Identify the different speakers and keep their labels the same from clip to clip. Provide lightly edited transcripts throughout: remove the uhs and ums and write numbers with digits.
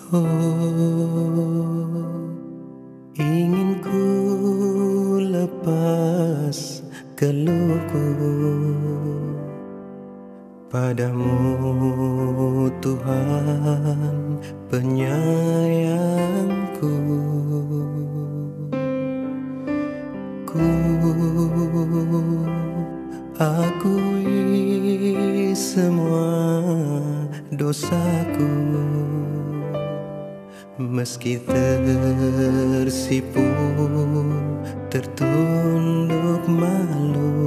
Speaker 1: Oh, ingin ku lepas keluhku padamu, Tuhan penyayangku. Ku akui semua dosaku, meski tersipu, tertunduk malu.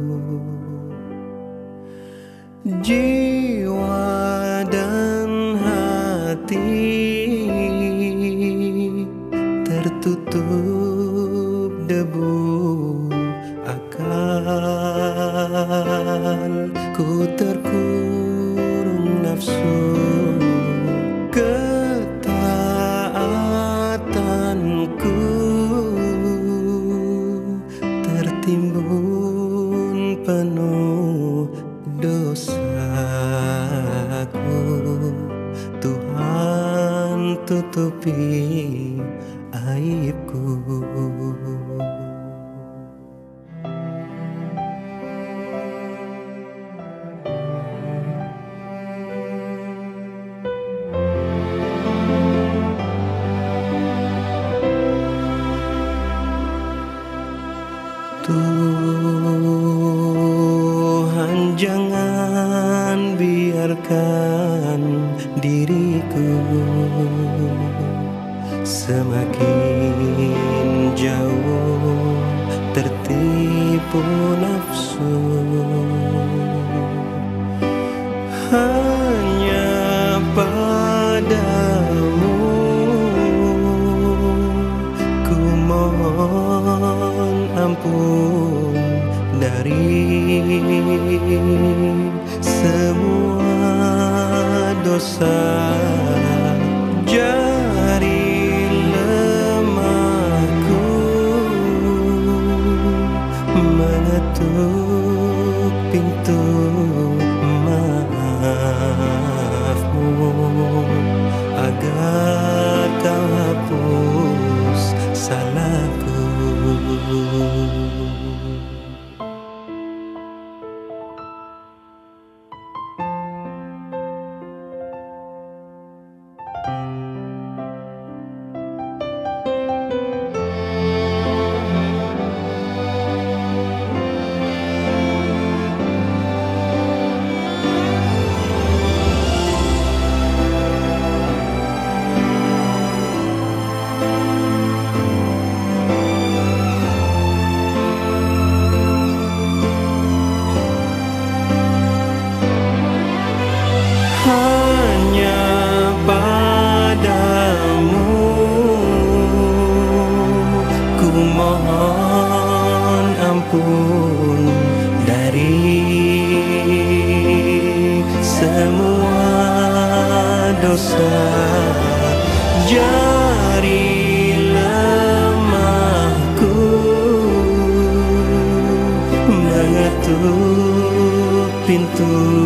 Speaker 1: Jiwa dan hati tertutup debu, akalku terkurung nafsu. Ketaatanku tertimbun penuh dosaku. Tuhan tutupi aibku. Tuhan, jangan biarkan diriku semakin jauh tertipu nafsu. Hanya padamu ku mohon ampun dari semua dosa. Jari lemahku mengetuk pintu maafmu, agar kau hapus salahku. Hanya padamu ku mohon ampun dari semua dosa. Jari lemahku mengetuk pintu